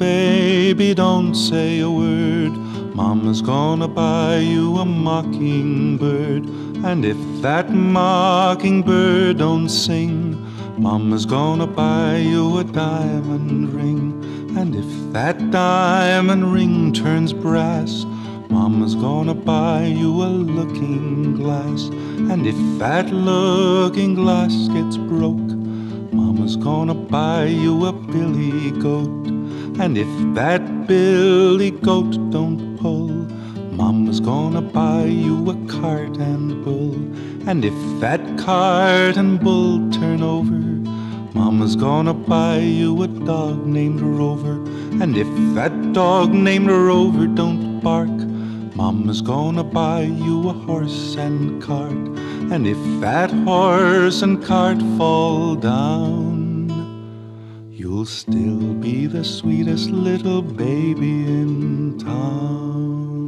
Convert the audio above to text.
baby, don't say a word. Mama's gonna buy you a mockingbird. And if that mockingbird don't sing, Mama's gonna buy you a diamond ring. And if that diamond ring turns brass, Mama's gonna buy you a looking glass. And if that looking glass gets broke, Mama's gonna buy you a billy goat. And if that billy goat don't pull, Mama's gonna buy you a cart and bull. And if that cart and bull turn over, Mama's gonna buy you a dog named Rover. And if that dog named Rover don't bark, Mama's gonna buy you a horse and cart. And if that horse and cart fall down, you'll still be the sweetest little baby in town.